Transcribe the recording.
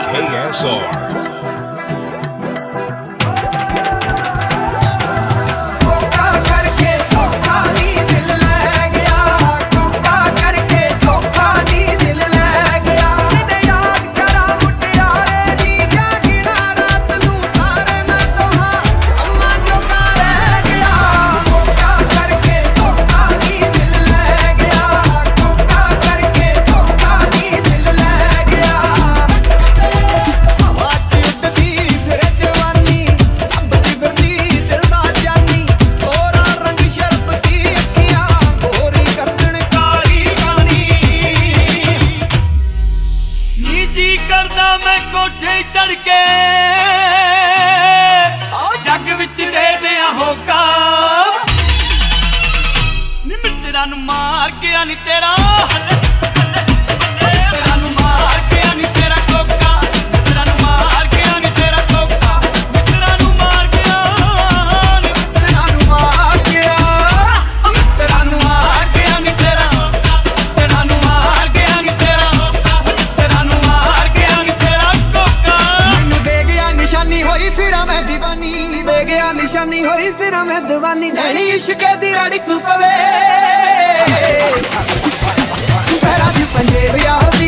KSR. कोठे चढ़ के जग विच दे दिया होगा नी मित्तरां नूं मार के आनी तेरा मित्तरां नूं मार के आनी तेरा कोका मित्तरां नूं मार के आनी तेरा कोका मित्तरां नूं मार के आनी मित्तरां नूं मार के मित्तरां नूं मार के आनी तेरा मित्तरां नूं मार के आनी तेरा मित्तरां नूं मार के आनी तेरा निशानी होई फिरा मैं दीवानी वे गया निशानी होई फिरा मैं दीवानी नैनी इश्क दी रड़क पवे पैरां च पंजे विया